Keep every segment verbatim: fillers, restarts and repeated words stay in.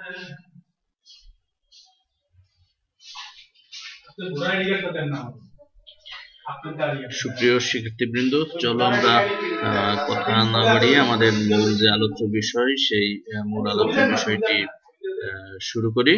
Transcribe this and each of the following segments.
সুপ্রিয় শিক্ষার্থীবৃন্দ, চলো আমরা কথা না বাড়িয়ে আমাদের মূল যে আলোচ্য বিষয় সেই মূল আলোচ্য বিষয়টি শুরু করি।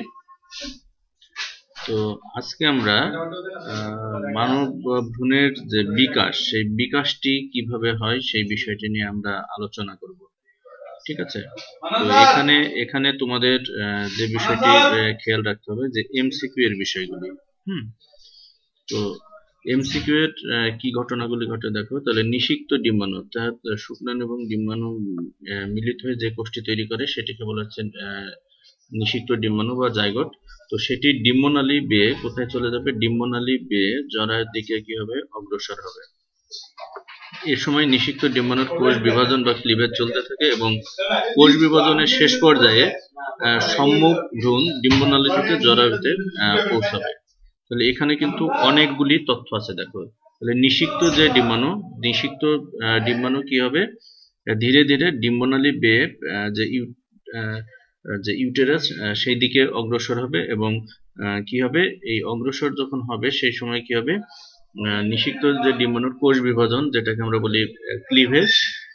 তো আজকে আমরা মানব ভ্রূণের যে বিকাশ, সেই বিকাশটি কিভাবে হয় সেই বিষয়টি নিয়ে আমরা আলোচনা করব। ঠিক আছে? তো এখানে এখানে তোমাদের যে বিষয়টি খেয়াল রাখতে হবে যে এমসিকিউ এর বিষয়গুলি। হুম তো এমসিকিউ এর কি ঘটনাগুলি ঘটে দেখো। তাহলে নিষিক্ত ডিম্বাণু অর্থাৎ শুক্রাণু এবং ডিম্বাণু মিলিত হয়ে যে কোষটি তৈরি করে সেটিকে বলা হচ্ছে নিষিক্ত ডিম্বাণু বা জাইগোট। তো সেটি ডিম্বনালী বেয়ে কোথায় চলে যাবে? ডিম্বনালী বেয়ে জরায়ুর দিকে কি হবে? অগ্রসর হবে। এ সময় নিষিক্ত ডিম্বাণুর কোষ বিভাজন বা ক্লিভেজ চলতে থাকে এবং কোষ বিভাজনের শেষ পর্যায়ে সম্মুখ ভ্রূণ ডিম্বনালী থেকে জরায়ুতে পৌঁছাবে। তাহলে এখানে কিন্তু অনেকগুলি তথ্য আছে দেখো। তাহলে নিষিক্ত যে ডিম্বাণু, নিষিক্ত ডিম্বাণু কি হবে? ধীরে ধীরে ডিম্বনালী বেয়ে যে যে ইউটেরাস সেই দিকে অগ্রসর হবে এবং কি হবে? এই অগ্রসর যখন হবে সেই সময় কি হবে? নিষিক্ত যে ডিম্বাণুর কোষ বিভাজন, যেটাকে আমরা বলি ক্লিভেজ,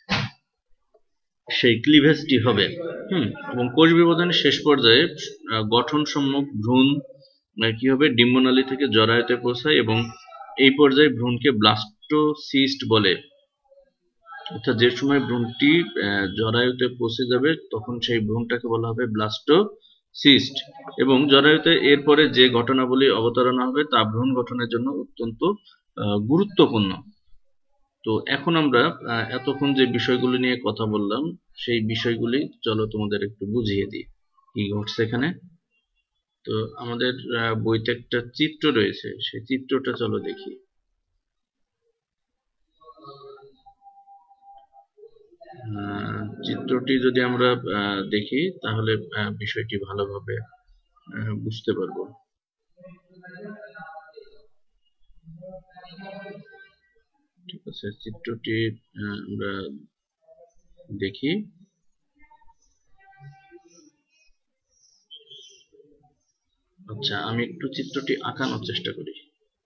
সেই ক্লিভেজটি হবে। হুম এবং কোষ বিভাজনের শেষ পর্যায়ে গঠন সম্মুখ ভ্রূণ কি হবে? ডিম্বনালী থেকে জরায়ুতে পৌঁছায় এবং এই পর্যায়ে ভ্রূণকে ব্লাস্টোসিস্ট বলে। অর্থাৎ যে সময় ভ্রূণটি জরায়ুতে পৌঁছে যাবে তখন সেই ভ্রূণটাকে বলা হবে ব্লাস্টোসিস্ট। এবং জরায়ুতে এরপরে যে ঘটনাবলী অবতারণা হবে তা ভ্রূণ গঠনের জন্য অত্যন্ত গুরুত্বপূর্ণ। তো এখন আমরা এতক্ষণ যে বিষয়গুলি নিয়ে কথা বললাম সেই বিষয়গুলি চলো তোমাদের একটু বুঝিয়ে দিই কি ঘটছে এখানে। তো আমাদের বইতে একটা চিত্র রয়েছে, সেই চিত্রটা চলো দেখি। চিত্রটি যদি আমরা দেখি তাহলে বিষয়টি ভালোভাবে বুঝতে পারবো। ঠিক আছে, চিত্রটি আমরা দেখি। আচ্ছা, আমি একটু চিত্রটি আঁকানোর চেষ্টা করি।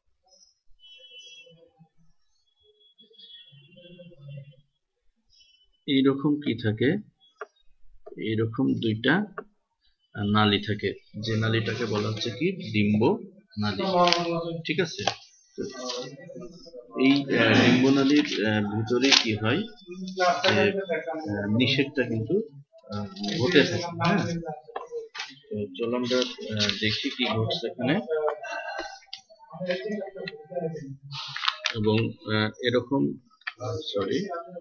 এইরকম কি থাকে? এইরকম দুইটা নালী থাকে, যে নালীটাকে বলা হচ্ছে কি? ডিম্ব নালী। ঠিক আছে, এই ডিম্ব নালীর ভিতরে কি হয়? যে নিষেকটা কিন্তু ঘটে থাকে। হ্যাঁ, তো চলো আমরা দেখি কি ঘটছে এখানে। এবং এরকম সরি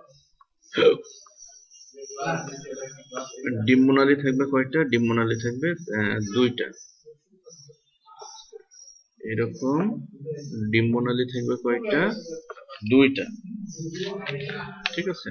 ডিম্বনালী থাকবে কয়টা? ডিম্বনালী থাকবে দুইটা। এরকম ডিম্বনালী থাকবে কয়টা? দুইটা। ঠিক আছে,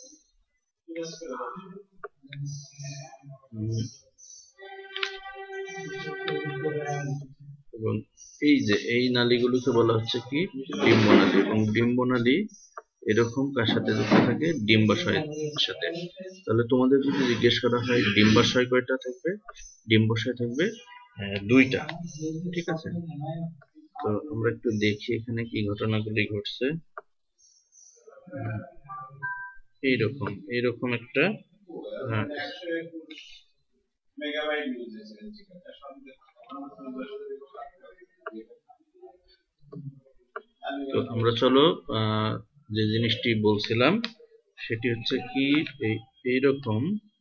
এবং এই যে এই নালীগুলোকে বলা হচ্ছে কি? ডিম্বনালী। এবং ডিম্বনালী এরকম কার সাথে যুক্ত থাকে? ডিম্বাশয়ের সাথে। তাহলে তোমাদের যদি জিজ্ঞেস করা হয় ডিম্বাশয় কয়টা থাকবে? ডিম্বাশয় থাকবে দুইটা। ঠিক আছে, তো আমরা একটু দেখি এখানে কি ঘটনাগুলি ঘটছে। এইরকম এইরকম একটা তো আমরা চলো যে জিনিসটি বলছিলাম সেটি হচ্ছে কি? এইরকম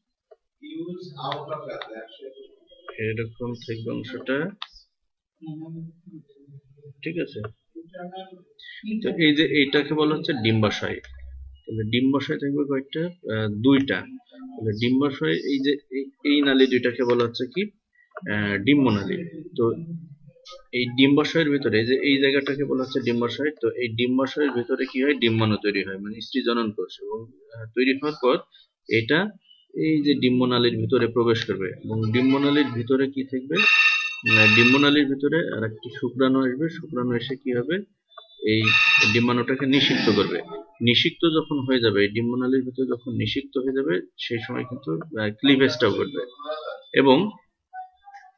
এরকম থাকবে অংশটা। ঠিক আছে, তো এই যে এইটাকে বলা হচ্ছে ডিম্বাশয়। তাহলে ডিম্বাশয় থাকবে কয়টা? দুইটা। তাহলে ডিম্বাশয় এই যে এই নালী দুইটাকে বলা হচ্ছে কি? ডিম্বনালী। তো এই ডিম্বাশয়ের ভিতরে যে এই জায়গাটাকে বলা হচ্ছে ডিম্বাশয়। তো এই ডিম্বাশয়ের ভিতরে কি হয়? ডিম্বাণু তৈরি হয়, মানে স্ত্রী জনন কোষ। এবং তৈরি হওয়ার পর এটা এই যে ডিম্বনালীর ভিতরে প্রবেশ করবে এবং ডিম্বনালীর ভিতরে কি থাকবে? ডিম্বনালীর ভিতরে আর একটি শুক্রাণু আসবে। শুক্রাণু এসে কি হবে? এই ডিম্বাণুটাকে নিষিক্ত করবে। নিষিক্ত যখন হয়ে যাবে, ডিম্বনালীর ভিতরে যখন নিষিক্ত হয়ে যাবে সেই সময় কিন্তু ক্লিভেজটাও ঘটবে। এবং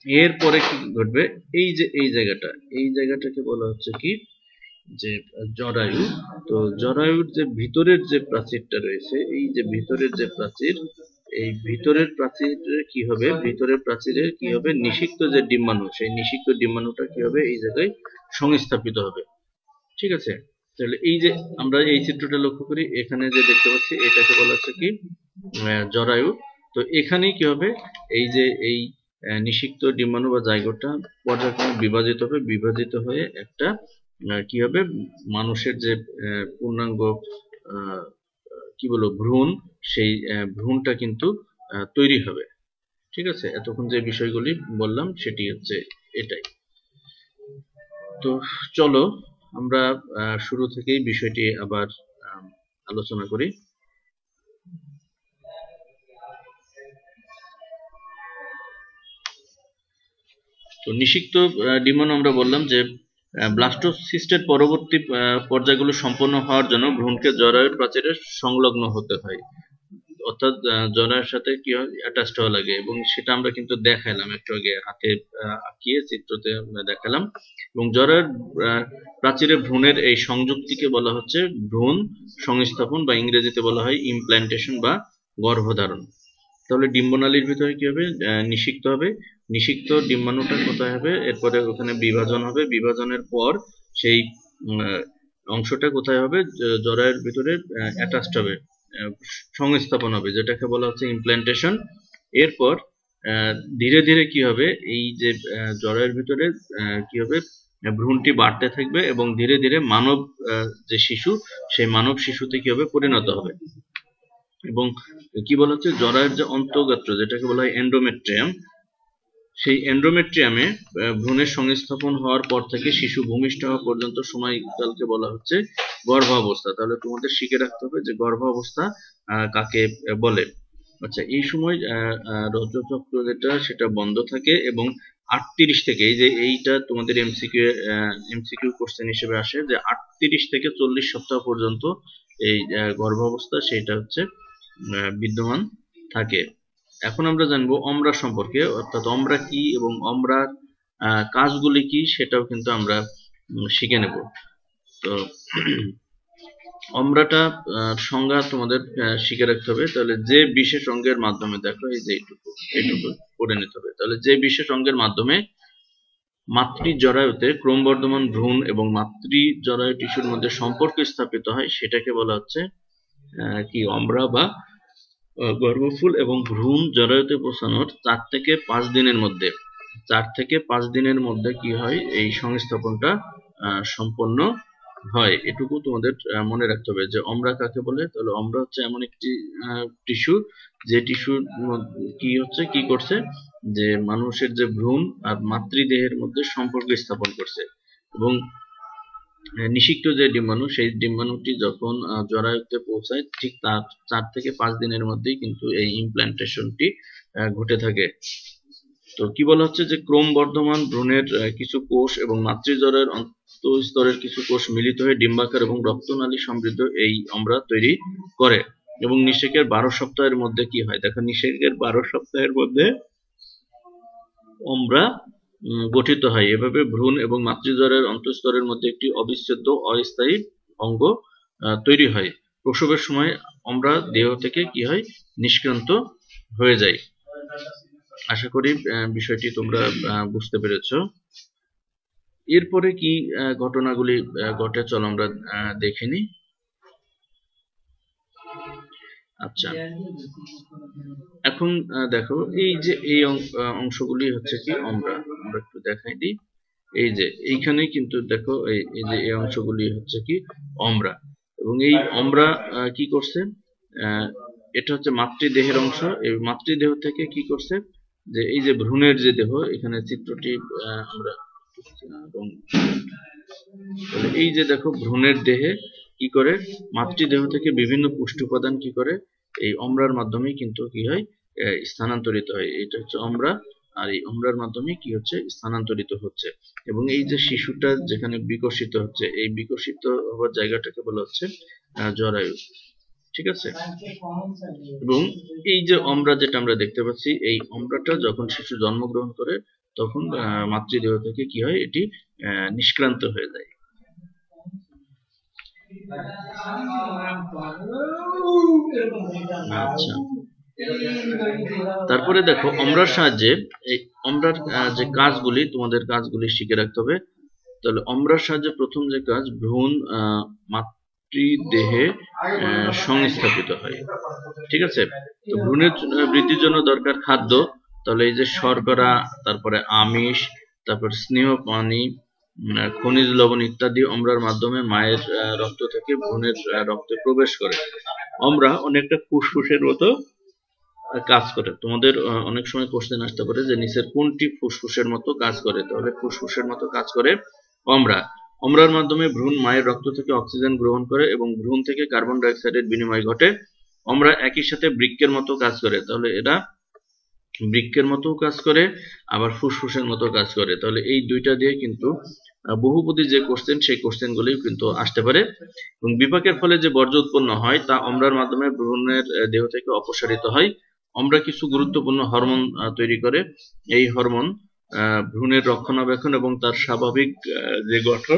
এরপরে কি ঘটবে, এই যে এই জায়গাটা, এই জায়গাটাকে বলা হচ্ছে কি যে জরায়ু। তো জরায়ুর যে ভিতরের যে প্রাচীরটা রয়েছে, এই যে ভিতরের যে প্রাচীর, এই ভিতরের প্রাচীরে কি হবে, ভিতরের প্রাচীরে কি হবে, নিষিক্ত যে ডিম্বাণু, সেই নিষিক্ত ডিম্বাণুটা কি হবে, এই জায়গায় সংস্থাপিত হবে। ঠিক আছে, তাহলে এই যে আমরা এই চিত্রটা লক্ষ্য করি, এখানে যে দেখতে পাচ্ছি এটাকে বলা হচ্ছে কি জরায়ু। তো এখানেই কি হবে, এই যে এই নিষিক্ত ডিম্বাণু বা জাইগোটটা পর্যায়ক্রমে বিভাজিত হবে, বিভাজিত হয়ে একটা কি হবে, মানুষের যে পূর্ণাঙ্গ কি বলবো ভ্রূণ, সেই ভ্রূণটা কিন্তু তৈরি হবে। ঠিক আছে, এতক্ষণ যে বিষয়গুলি বললাম সেটি হচ্ছে এটাই। তো চলো আমরা শুরু থেকেই বিষয়টি আবার আলোচনা করি। তো নিষিক্ত ডিম্বাণু আমরা বললাম যে ব্লাস্টোসিস্টের পরবর্তী পর্যায়গুলো সম্পন্ন হওয়ার জন্য ভ্রূণকে জরায়ুর প্রাচীরে সংলগ্ন হতে হয়, অর্থাৎ জরায়ুর সাথে কি হয়, অ্যাটাচড হওয়া লাগে, এবং সেটা আমরা কিন্তু দেখালাম একটু আগে হাতে আঁকিয়ে চিত্রতে দেখালাম। এবং জরায়ুর প্রাচীরে ভ্রূণের এই সংযুক্তিকে বলা হচ্ছে ভ্রূণ সংস্থাপন, বা ইংরেজিতে বলা হয় ইমপ্ল্যান্টেশন বা গর্ভধারণ। তাহলে ডিম্বনালীর ভিতরে কি হবে, নিষিক্ত হবে, নিষিক্ত ডিম্বাণুটা কোথায় হবে, এরপরে ওখানে বিভাজন হবে, বিভাজনের পর সেই অংশটা কোথায় হবে, জরায়ুর ভিতরে অ্যাটাচড হবে, সংস্থাপন হবে, যেটাকে বলা হচ্ছে ইমপ্ল্যান্টেশন। এরপর ধীরে ধীরে কি হবে, এই যে জরায়ুর ভিতরে কি হবে, ভ্রূণটি বাড়তে থাকবে এবং ধীরে ধীরে মানব যে শিশু, সেই মানব শিশুতে কি হবে, পরিণত হবে। এবং কি বলা হচ্ছে, জরায়ুর যে অন্তঃগাত্র, যেটাকে বলা হয় এন্ডোমেট্রিয়াম, সেই এন্ডোমেট্রিয়ামে ভ্রূণের সংস্থাপন হওয়ার পর থেকে শিশু ভূমিষ্ঠ হওয়া পর্যন্ত সময়কালকে বলা হচ্ছে গর্ভাবস্থা। তাহলে তোমাদের শিখে রাখতে হবে যে গর্ভাবস্থা কাকে বলে। আচ্ছা, এই সময় রজচক্র যেটা সেটা বন্ধ থাকে এবং আটত্রিশ থেকে, এই যে এইটা তোমাদের এমসিকিউ এমসিকিউ কোশ্চেন হিসেবে আসে, যে আটত্রিশ থেকে চল্লিশ সপ্তাহ পর্যন্ত এই গর্ভাবস্থা সেটা হচ্ছে বিদ্যমান থাকে। এখন আমরা জানবো অমরা সম্পর্কে, অর্থাৎ অমরা কি এবং অমরার কাজগুলি কি সেটাও কিন্তু আমরা শিখে নেব। তো অমরাটা সংজ্ঞা তোমাদের শিখে রাখতে হবে। তাহলে যে বিশেষ অঙ্গের মাধ্যমে, দেখো এই যে এইটুকু এইটুকু পড়ে নিতে হবে। তাহলে যে বিশেষ অঙ্গের মাধ্যমে মাতৃ জরায়ুতে ক্রমবর্ধমান ভ্রূণ এবং মাতৃ জরায়ু টিস্যুর মধ্যে সম্পর্ক স্থাপিত হয়, সেটাকে বলা হচ্ছে কি অমরা বা গর্ভফুল। এবং ভ্রূণ জরায়ুতে পৌঁছানোর চার থেকে পাঁচ দিনের মধ্যে চার থেকে পাঁচ দিনের মধ্যে কি হয়, এই সংস্থাপনটা সম্পন্ন হয়। এটুকু তোমাদের মনে রাখতে হবে যে অমরা কাকে বলে। তাহলে অমরা হচ্ছে এমন একটি টিস্যু, যে টিস্যু কি হচ্ছে, কি করছে, যে মানুষের যে ভ্রূণ আর মাতৃদেহের মধ্যে সম্পর্ক স্থাপন করছে। এবং নিষিক্ত যে ডিম্বাণু, সেই ডিম্বাণুটি যখন জরায়ুতে পৌঁছায়, ঠিক তার চার থেকে পাঁচ দিনের মধ্যেই কিন্তু এই ইমপ্ল্যান্টেশনটি ঘটে থাকে। তো কি বলা হচ্ছে, যে ক্রমবর্ধমান ভ্রূণের কিছু কোষ এবং মাতৃজরায়ুর অন্তঃস্তরের কিছু কোষ মিলিত হয়ে ডিম্বাকার এবং রক্তনালী সমৃদ্ধ এই অমরা তৈরি করে। এবং নিষেকের বারো সপ্তাহের মধ্যে কি হয়, দেখো নিষেকের বারো সপ্তাহের মধ্যে অমরা গঠিত হয়। এভাবে ভ্রূণ এবং মাতৃজরায়ুর অন্তঃস্তরের মধ্যে একটি অবিচ্ছেদ্য অস্থায়ী অঙ্গ তৈরি হয়। প্রসবের সময় অমরা দেহ থেকে কি হয়, নিষ্ক্রান্ত হয়ে যায়। আশা করি বিষয়টি তোমরা বুঝতে পেরেছো। এরপরে কি ঘটনাগুলি ঘটে, চলো আমরা দেখে নিই। আচ্ছা, এখন দেখো এই যে এই অংশগুলি হচ্ছে কি অমরা, আমরা একটু দেখাই দিই। এই যে এইখানে কিন্তু দেখো এই যে এই অংশগুলি হচ্ছে কি অমরা। এবং এই অমরা কি করছে, এটা হচ্ছে মাতৃদেহের অংশ। এই মাতৃদেহ থেকে কি করছে, যে এই যে ভ্রূণের যে দেহ, এখানে চিত্রটি আমরা এই যে দেখো ভ্রূণের দেহে কি করে, মাতৃদেহ থেকে বিভিন্ন পুষ্টি উপাদান কি করে, এই অমরার মাধ্যমে কিন্তু কি হয়, স্থানান্তরিত হয়। এটা হচ্ছে অমরা, আর এই অমরার মাধ্যমে কি হচ্ছে, স্থানান্তরিত হচ্ছে। এবং এই যে শিশুটা যেখানে বিকশিত হচ্ছে, এই বিকশিত হওয়ার জায়গাটাকে বলা হচ্ছে জরায়ু। ঠিক আছে, এবং এই যে অমরা যেটা আমরা দেখতে পাচ্ছি, এই অমরাটা যখন শিশু জন্মগ্রহণ করে, তখন মাতৃদেহ থেকে কি হয়, এটি নিষ্ক্রান্ত হয়ে যায়। আচ্ছা, তারপরে দেখো অম্লার সাহায্যে এই অম্লার যে কাজগুলি, তোমাদের কাজগুলি শিখে রাখতে হবে। তাহলে অম্লার সাহায্যে প্রথম যে কাজ, ভ্রূণ মাতৃদেহে সংস্থাপিত হয়। ঠিক আছে, তো ভ্রূণের বৃদ্ধির জন্য দরকার খাদ্য। তাহলে এই যে শর্করা, তারপরে আমিষ, তারপর স্নেহ পানি, খনিজ লবণ ইত্যাদি অম্লার মাধ্যমে মায়ের রক্ত থেকে ভ্রূণের রক্তে প্রবেশ করে। অম্লা অনেকটা ফুসফুসের মতো কাজ করে। তোমাদের অনেক সময় কোশ্চেন আসতে পারে যে নিচের কোনটি ফুসফুসের মতো কাজ করে, তাহলে ফুসফুসের মতো কাজ করে অম্লা। অম্লার মাধ্যমে ভ্রূণ মায়ের রক্ত থেকে অক্সিজেন গ্রহণ করে এবং ভ্রূণ থেকে কার্বন ডাই অক্সাইডের বিনিময় ঘটে। অম্লা একই সাথে বৃক্কের মতো কাজ করে। তাহলে এরা বৃক্কের মতো কাজ করে, আবার ফুসফুসের মতো কাজ করে। তাহলে এই দুইটা দিয়ে কিন্তু বহুপদী যে কোশ্চেন, সেই কোশ্চেনগুলি কিন্তু আসতে পারে। এবং বিপাকের ফলে যে বর্জ্য উৎপন্ন হয় তা অম্লার মাধ্যমে ভ্রূণের দেহ থেকে অপসারিত হয়। অম্লা কিছু গুরুত্বপূর্ণ হরমোন তৈরি করে। এই হরমোন ভ্রূণের রক্ষণাবেক্ষণ এবং তার স্বাভাবিক যে গঠন,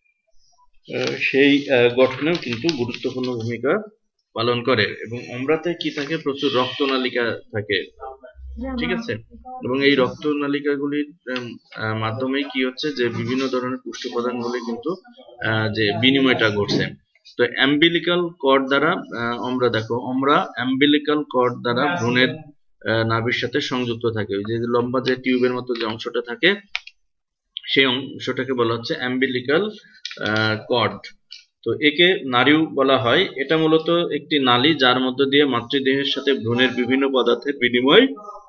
সেই গঠনেও কিন্তু গুরুত্বপূর্ণ ভূমিকা পালন করে। এবং অম্লাতে কি থাকে, প্রচুর রক্তনালিকা থাকে। ঠিক আছে, এবং এই রক্তনালিকাগুলির মাধ্যমে কি হচ্ছে, যে বিভিন্ন ধরনের পুষ্টি উপাদানগুলি কিন্তু যে বিনিময়টা ঘটছে। তো অ্যাম্বিলিক্যাল কর্ড দ্বারা অম্লা, দেখো অম্লা অ্যাম্বিলিক্যাল কর্ড দ্বারা ভ্রূণের নাভির সাথে সংযুক্ত থাকে। ওই যে লম্বা যে টিউবের মতো যে অংশটা থাকে, সেই অংশটাকে বলা হচ্ছে অ্যাম্বিলিক্যাল কর্ড। তো একে নাড়িও বলা হয়। এটা মূলত একটি নালী যার মধ্য দিয়ে মাতৃদেহের সাথে ভ্রূণের বিভিন্ন পদার্থের বিনিময়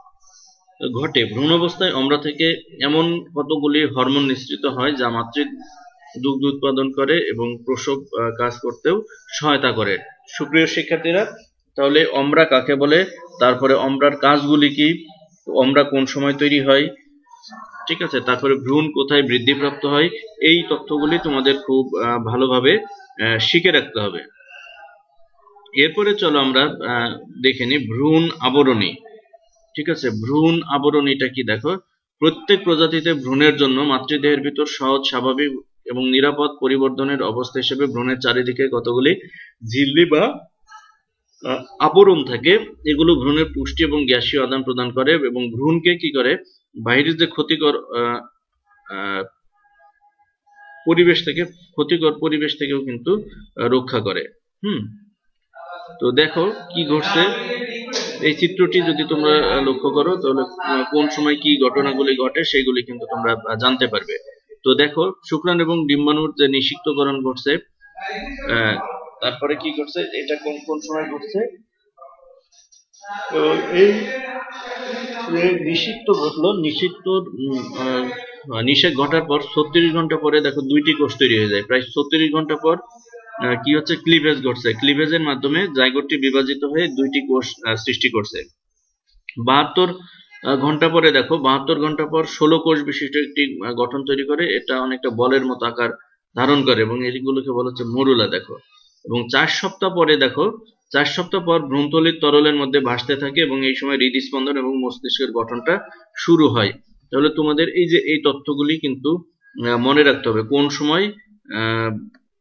ঘটে। ভ্রূণ অবস্থায় অম্লা থেকে এমন কতগুলি হরমোন নিঃসৃত হয় যা মাতৃ দুগ্ধ উৎপাদন করে এবং প্রসব কাজ করতেও সহায়তা করে। সুপ্রিয় শিক্ষার্থীরা, তাহলে অম্লা কাকে বলে, তারপরে অম্লার কাজগুলি কি, অম্লা কোন সময় তৈরি হয়, ঠিক আছে, তারপরে ভ্রূণ কোথায় বৃদ্ধিপ্রাপ্ত হয়, এই তথ্যগুলি তোমাদের খুব ভালোভাবে শিখে রাখতে হবে। এরপরে চলো আমরা দেখে নিই ভ্রূণ আবরণী। ঠিক আছে, ভ্রূণ আবরণীটা কি, দেখো প্রত্যেক প্রজাতিতে ভ্রূণের জন্য মাতৃদেহের ভিতর সহজ, স্বাভাবিক এবং নিরাপদ পরিবর্ধনের অবস্থা হিসেবে ভ্রূণের চারিদিকে কতগুলি ঝিল্লি বা আবরণ থাকে। এগুলো ভ্রূণের পুষ্টি এবং গ্যাসীয় আদান প্রদান করে এবং ভ্রূণকে কি করে, বাইরের যে ক্ষতিকর পরিবেশ থেকে ক্ষতিকর পরিবেশ থেকেও কিন্তু রক্ষা করে। হুম তো দেখো কি ঘটছে, এই চিত্রটি যদি তোমরা লক্ষ্য করো তাহলে কোন সময় কি ঘটনাগুলি ঘটে সেগুলি কিন্তু তোমরা জানতে পারবে। তো দেখো শুক্রাণু এবং ডিম্বাণুর যে নিষিক্তকরণ ঘটছে, তারপরে কি ঘটছে, এটা কোন কোন সময় ঘটছে, তো এই নিষিক্ত ঘটলো, নিষিক্ত নিষেক ঘটার পর ছত্রিশ ঘন্টা পরে দেখো দুইটি কোষ তৈরি হয়ে যায়। প্রায় ছত্রিশ ঘন্টা পর কি হচ্ছে, ক্লিভেজ ঘটছে। ক্লিভেজের মাধ্যমে জাইগোটটি বিভাজিত হয়ে দুইটি কোষ সৃষ্টি করছে। বাহাত্তর ঘন্টা পরে দেখো বাহাত্তর ঘন্টা পর ষোলো কোষ বিশিষ্ট একটি গঠন তৈরি করে। এটা অনেকটা বলের মতো আকার ধারণ করে এবং এগুলোকে বলা হচ্ছে মরুলা। দেখো এবং চার সপ্তাহ পরে দেখো চার সপ্তাহ পর ভ্রূণথলির তরলের মধ্যে ভাসতে থাকে এবং এই সময় হৃদস্পন্দন এবং মস্তিষ্কের গঠনটা শুরু হয়। তাহলে তোমাদের এই যে এই তথ্যগুলি কিন্তু মনে রাখতে হবে, কোন সময় আহ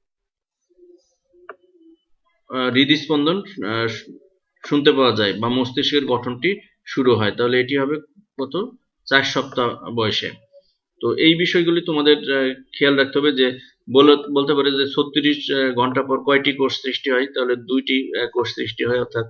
হৃদস্পন্দন শুনতে পাওয়া যায় বা মস্তিষ্কের গঠনটি শুরু হয়। তাহলে এটি হবে কত, চার সপ্তাহ বয়সে। তো এই বিষয়গুলি তোমাদের খেয়াল রাখতে হবে, যে বলতে পারে যে ছত্রিশ ঘন্টা পর কয়টি কোষ সৃষ্টি হয়, তাহলে দুইটি কোষ সৃষ্টি হয়, অর্থাৎ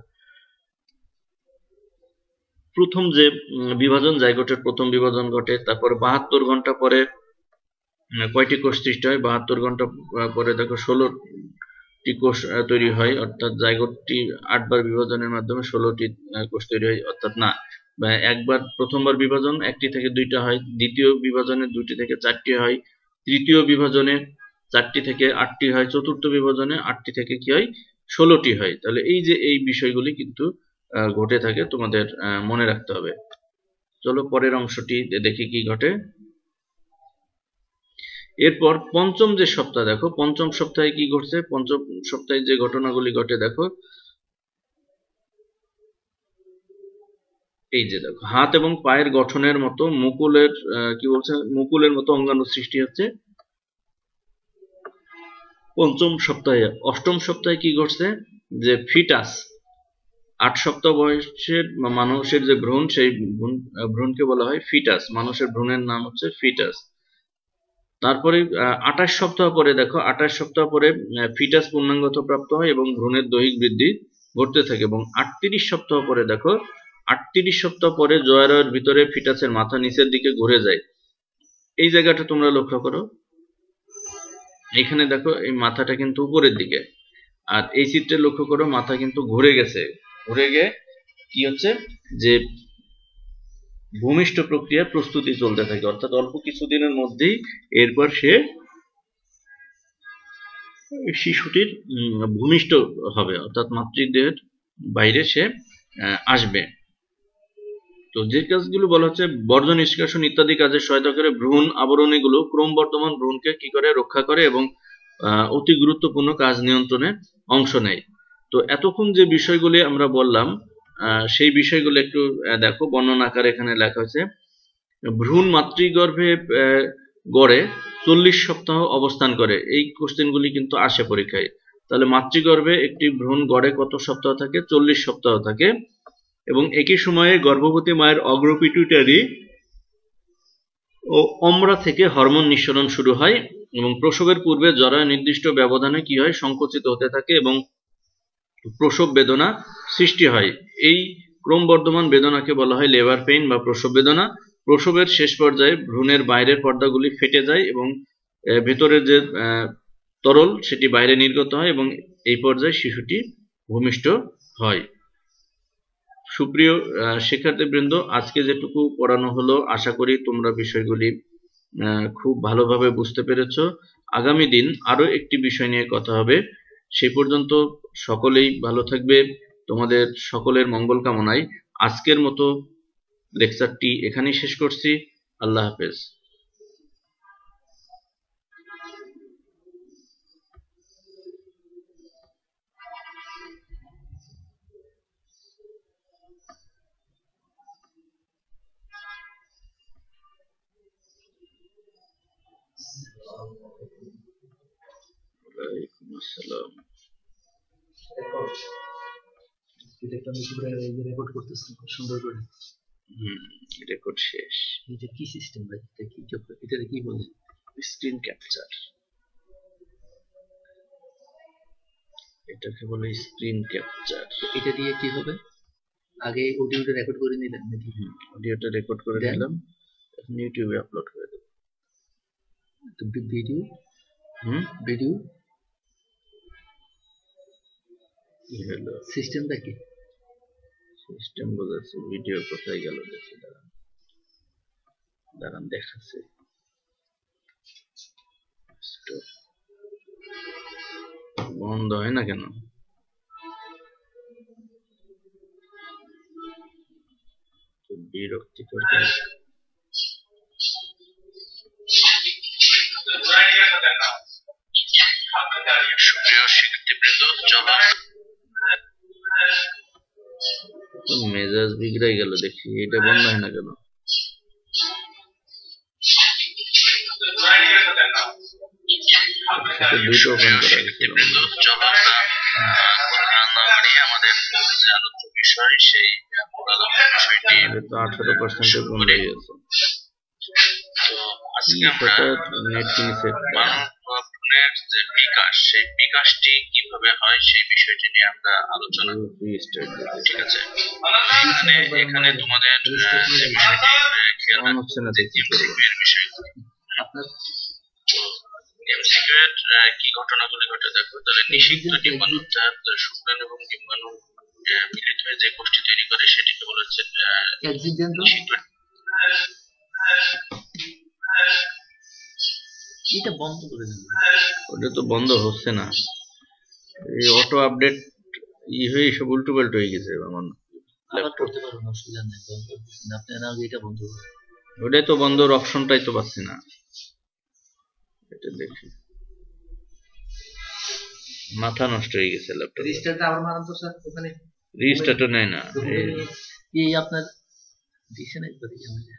প্রথম যে বিভাজন জাইগোটের প্রথম বিভাজন ঘটে। তারপর বাহাত্তর ঘন্টা পরে কয়টি কোষ সৃষ্টি হয়, বাহাত্তর ঘন্টা পরে দেখো ষোলোটি কোষ তৈরি হয়, অর্থাৎ জাইগোটটি আটবার বিভাজনের মাধ্যমে ষোলোটি কোষ তৈরি হয়, অর্থাৎ না একবার প্রথমবার বিভাজন একটি থেকে দুইটা হয়, দ্বিতীয় বিভাজনে দুইটি থেকে চারটি হয়, তৃতীয় বিভাজনে চারটি থেকে আটটি হয়, চতুর্থ বিভাজনে আটটি থেকে কি হয়, ষোলোটি হয়। তাহলে এই যে এই বিষয়গুলি কিন্তু ঘটে থাকে, তোমাদের মনে রাখতে হবে। চলো পরের অংশটি দেখি কি ঘটে। এরপর পঞ্চম যে সপ্তাহ, দেখো পঞ্চম সপ্তাহে কি ঘটছে, পঞ্চম সপ্তাহে যে ঘটনাগুলি ঘটে দেখো এই যে দেখো হাত এবং পায়ের গঠনের মতো মুকুলের কি বলছে মুকুলের মতো অঙ্গাণু সৃষ্টি হচ্ছে পঞ্চম সপ্তাহে। অষ্টম সপ্তাহে কি ঘটছে যে ফিটাস আট সপ্তাহ বয়সের মানুষের যে ভ্রূণ সেই ভ্রূণকে বলা হয় ফিটাস। মানুষের ভ্রূণের নাম হচ্ছে ফিটাস। তারপরে আঠাশ সপ্তাহ পরে দেখো আঠাশ সপ্তাহ পরে ফিটাস পূর্ণাঙ্গতা প্রাপ্ত হয় এবং ভ্রূণের দৈহিক বৃদ্ধি ঘটতে থাকে এবং আটত্রিশ সপ্তাহ পরে দেখো আটত্রিশ সপ্তাহ পরে জরায়ুর ভিতরে ফিটাসের মাথা নিচের দিকে ঘুরে যায়। এই জায়গাটা তোমরা লক্ষ্য করো, এখানে দেখো এই মাথাটা কিন্তু উপরের দিকে, আর এই চিত্রে লক্ষ্য করো মাথা কিন্তু ঘুরে গেছে। ঘুরে গিয়ে কি হচ্ছে যে ভূমিষ্ঠ প্রক্রিয়া প্রস্তুতি চলতে থাকে, অর্থাৎ অল্প কিছুদিনের মধ্যেই এরপর সে শিশুটির ভূমিষ্ঠ হবে, অর্থাৎ মাতৃদেহের বাইরে সে আসবে। তো যে কাজগুলো বলা হচ্ছে বর্জ্য নিষ্কাশন ইত্যাদি কাজে সহায়তা করে ভ্রূণ আবরণীগুলো ক্রমবর্ধমান ভ্রূণকে কি করে রক্ষা করে এবং অতি গুরুত্বপূর্ণ কাজ নিয়ন্ত্রণে অংশ নেয়। তো এতক্ষণ যে বিষয়গুলি আমরা বললাম সেই বিষয়গুলো একটু দেখো, বর্ণনা আকারে এখানে লেখা হয়েছে। ভ্রূণ মাতৃগর্ভে গড়ে চল্লিশ সপ্তাহ অবস্থান করে। এই কোশ্চেনগুলি কিন্তু আসে পরীক্ষায়। তাহলে মাতৃগর্ভে একটি ভ্রূণ গড়ে কত সপ্তাহ থাকে? চল্লিশ সপ্তাহ থাকে। এবং একই সময়ে গর্ভবতী মায়ের অগ্রপিটুইটারি ও অমরা থেকে হরমোন নিঃসরণ শুরু হয় এবং প্রসবের পূর্বে জরায়ু নির্দিষ্ট ব্যবধানে কি হয় সংকুচিত হতে থাকে এবং প্রসব বেদনা সৃষ্টি হয়। এই ক্রমবর্ধমান বেদনাকে বলা হয় লেবার পেইন বা প্রসব বেদনা। প্রসবের শেষ পর্যায়ে ভ্রূণের বাইরের পর্দাগুলি ফেটে যায় এবং ভেতরের যে তরল সেটি বাইরে নির্গত হয় এবং এই পর্যায়ে শিশুটি ভূমিষ্ঠ হয়। সুপ্রিয় শিক্ষার্থীবৃন্দ, আজকে যেটুকু পড়ানো হলো আশা করি তোমরা বিষয়গুলি খুব ভালোভাবে বুঝতে পেরেছো। আগামী দিন আরো একটি বিষয় নিয়ে কথা হবে। সেই পর্যন্ত সকলেই ভালো থাকবে। তোমাদের সকলের মঙ্গল কামনায় আজকের মতো লেকচারটি এখানেই শেষ করছি। আল্লাহ হাফেজ। ওয়ালাইকুম আসসালাম। রেকর্ড করতেছেন সুন্দর করে। হুম, রেকর্ড শেষ। এটা কি সিস্টেম ভাই? এটা কি এটা কি বলে? Screen capture. এটাকে বলে স্ক্রিন ক্যাপচার। এটা দিয়ে কি হবে? আগে অডিওটা রেকর্ড করে নিলেন নাকি? হুম, অডিওটা রেকর্ড করে নিলাম, এখন ইউটিউবে আপলোড করে দেব। তো ভিডিও হুম ভিডিও কি হলো? সিস্টেমটা কি? সিস্টেম বোঝাচ্ছে, ভিডিও কোথায় গেল দেখি, দাঁড়ান দাঁড়ান দেখাচ্ছে। বন্ধ হয় না কেন? বিরক্তিকর। সুপ্রিয় শিক্ষার্থীবৃন্দ, চলো মেজাজ বিগড়াই গেল দেখি, এটা বন্ধ হয় না কেন? দুটো ওপেন করা হয়েছিল। চলো আমরা কথা না বাড়িয়ে আমাদের যে আলোচ্য বিষয় সেই মূল আলোচ্য বিষয়টি তো আঠারো পার্সেন্টের কমে গেছে। তো আজকে আমরা নেট কিনেছে মানবভ্রূণের যে বিকাশ, সেই বিকাশটি কিভাবে হয় সেই বিষয়টি নিয়ে আমরা আলোচনা করব। ঠিক আছে, এখানে এখানে তোমাদের যে বিষয়টি খেয়াল রাখতে হবে যে এমসিকিউ এর বিষয়গুলো। আপনার এমসিকিউ এর কি ঘটনাগুলি ঘটে দেখো। তাহলে নিষিক্ত ডিম্বাণু অর্থাৎ শুক্রাণু এবং ডিম্বাণু মিলিত হয়ে যে কোষ্ঠী তৈরি করে সেটিকে বলা হচ্ছে নিষিক্ত। এটা বন্ধ করে দেন। ওটা তো বন্ধ হচ্ছে না, এই অটো আপডেট ই হয়ে সব উল্টো পাল্টো হয়ে গেছে। আমার আবার করতে পারবেন, অসুবিধা নেই। বন্ধ করছেন আপনি, না এটা বন্ধ করুন। ওটাই তো বন্ধর অপশনটাই তো পাচ্ছি না। এটা দেখি, মাথা নষ্ট হয়ে গেছে ল্যাপটপ। রিস্টার্ট আবার মারান তো স্যার, ওখানে রিস্টার্টও নেয় না। এই আপনার দিছেন একবার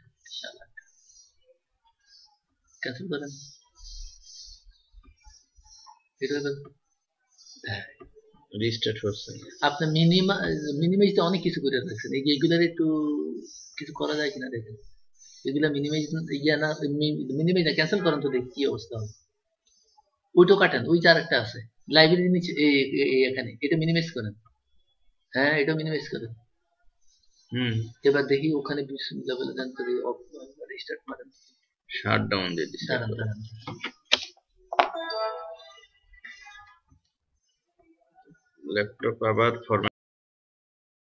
ক্যান্সেল করেন এটা হ্যাঁ রিস্টার্ট হচ্ছে আপনি মিনিমাম মিনিমাইজ তো অনেক কিছু করে রাখছেন এই এগুলার একটু কিছু করা যায় কিনা দেখেন এগুলা মিনিমাইজ ইয়া না মিনিমাইজ না ক্যান্সেল করেন তো দেখি কি অবস্থা হবে ওইটা কাটেন ওই যে আরেকটা আছে লাইব্রেরি নিচে এখানে এটা মিনিমাইজ করেন হ্যাঁ এটা মিনিমাইজ করেন হুম এবার দেখি ওখানে লেভেলে দেন করে রিস্টার্ট মারেন শাট ডাউন দিয়ে দিছি দাঁড়ান দাঁড়ান ল্যাপটপ আবার ফরম্যাট